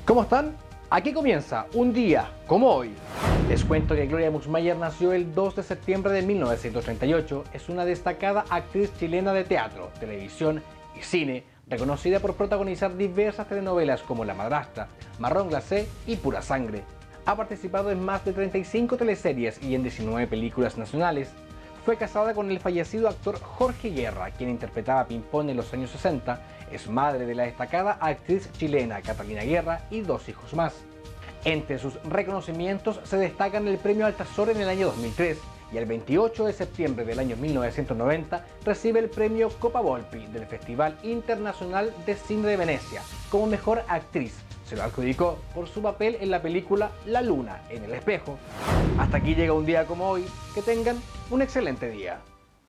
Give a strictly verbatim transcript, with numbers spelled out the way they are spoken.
¿Cómo están? Aquí comienza un día como hoy. Les cuento que Gloria Muxmayer nació el dos de septiembre de mil novecientos treinta y ocho. Es una destacada actriz chilena de teatro, televisión y cine, reconocida por protagonizar diversas telenovelas como La Madrastra, Marrón Glacé y Pura Sangre. Ha participado en más de treinta y cinco teleseries y en diecinueve películas nacionales. Fue casada con el fallecido actor Jorge Guerra, quien interpretaba a Pimpón en los años sesenta, es madre de la destacada actriz chilena Catalina Guerra y dos hijos más. Entre sus reconocimientos se destacan el Premio Altazor en el año dos mil tres y el veintiocho de septiembre del año mil novecientos noventa recibe el Premio Copa Volpi del Festival Internacional de Cine de Venecia como Mejor Actriz. Se lo adjudicó por su papel en la película La Luna en el espejo. Hasta aquí llega un día como hoy. Que tengan un excelente día.